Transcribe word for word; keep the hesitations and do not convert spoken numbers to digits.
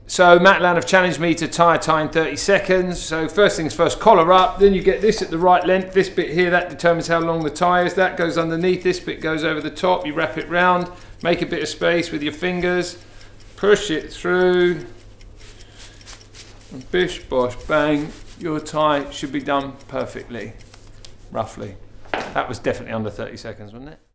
So Matalan have challenged me to tie a tie in thirty seconds. So first things first, collar up, then you get this at the right length. This bit here, that determines how long the tie is. That goes underneath, this bit goes over the top. You wrap it round, make a bit of space with your fingers, push it through, and bish, bosh, bang. Your tie should be done perfectly, roughly. That was definitely under thirty seconds, wasn't it?